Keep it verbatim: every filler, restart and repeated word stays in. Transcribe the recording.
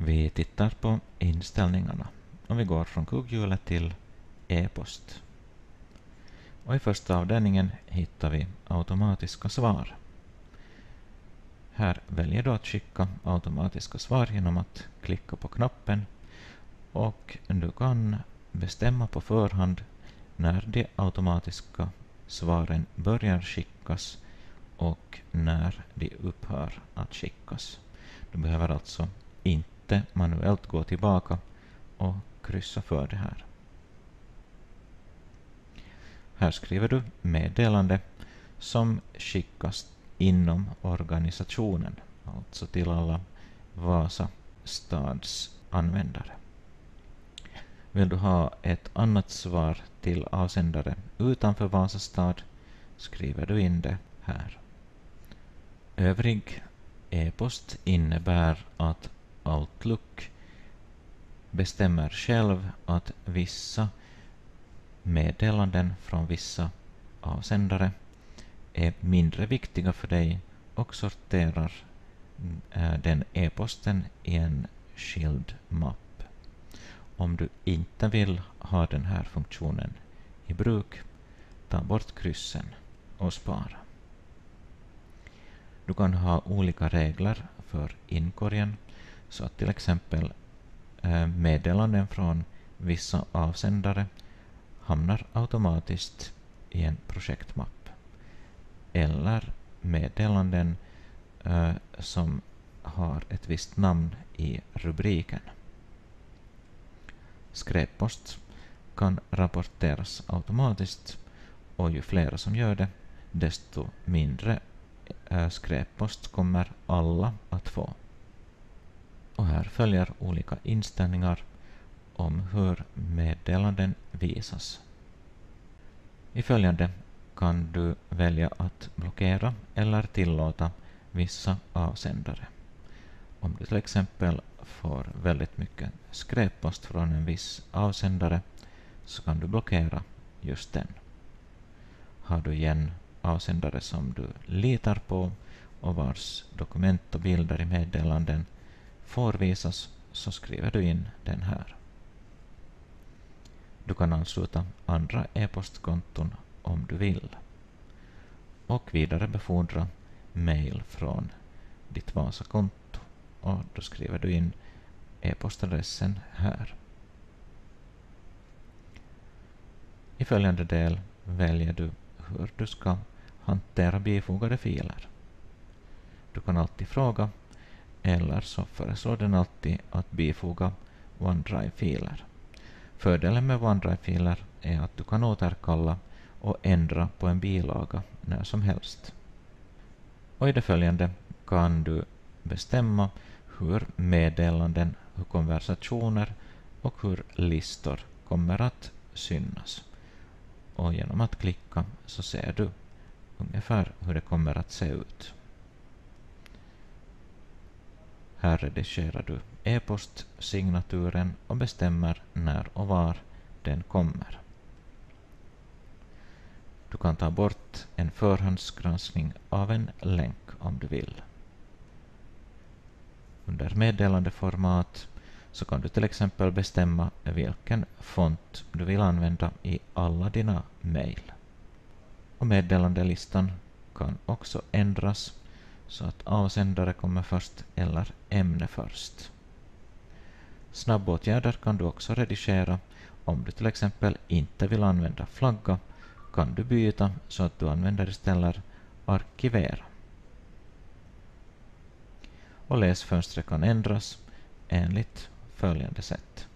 Vi tittar på inställningarna och vi går från kugghjulet till e-post. Och i första avdelningen hittar vi automatiska svar. Här väljer du att skicka automatiska svar genom att klicka på knappen, och du kan bestämma på förhand när de automatiska svaren börjar skickas och när de upphör att skickas. Du behöver alltså inte manuellt gå tillbaka och kryssa för det här. Här skriver du meddelande som skickas inom organisationen, alltså till alla Vasa stads användare. Vill du ha ett annat svar till avsändare utanför Vasa stad, skriver du in det här. Övrig e-post innebär att Outlook bestämmer själv att vissa meddelanden från vissa avsändare är mindre viktiga för dig och sorterar den e-posten i en skild mapp. Om du inte vill ha den här funktionen i bruk, ta bort kryssen och spara. Du kan ha olika regler för inkorgen, så att till exempel meddelanden från vissa avsändare hamnar automatiskt i en projektmapp, eller meddelanden eh, som har ett visst namn i rubriken. Skräppost kan rapporteras automatiskt, och ju fler som gör det, desto mindre eh, skräppost kommer alla att få. Och här följer olika inställningar om hur meddelanden visas. I följande kan du välja att blockera eller tillåta vissa avsändare. Om du till exempel får väldigt mycket skräppost från en viss avsändare, så kan du blockera just den. Har du igen avsändare som du litar på och vars dokument och bilder i meddelanden får visas, så skriver du in den här. Du kan ansluta andra e-postkonton om du vill, och vidare befordra mail från ditt Vasa-konto, och då skriver du in e-postadressen här. I följande del väljer du hur du ska hantera bifogade filer. Du kan alltid fråga, eller så föreslår den alltid att bifoga OneDrive-filer. Fördelen med OneDrive-filer är att du kan återkalla och ändra på en bilaga när som helst. Och i det följande kan du bestämma hur meddelanden, hur konversationer och hur listor kommer att synas. Och genom att klicka så ser du ungefär hur det kommer att se ut. Här redigerar du e-postsignaturen och bestämmer när och var den kommer. Du kan ta bort en förhandsgranskning av en länk om du vill. Under meddelandeformat så kan du till exempel bestämma vilken font du vill använda i alla dina mejl. Och meddelandelistan kan också ändras så att avsändare kommer först eller ämne först. Snabbåtgärder kan du också redigera. Om du till exempel inte vill använda flagga, kan du byta så att du använder istället arkivera. Och läsfönstret kan ändras enligt följande sätt.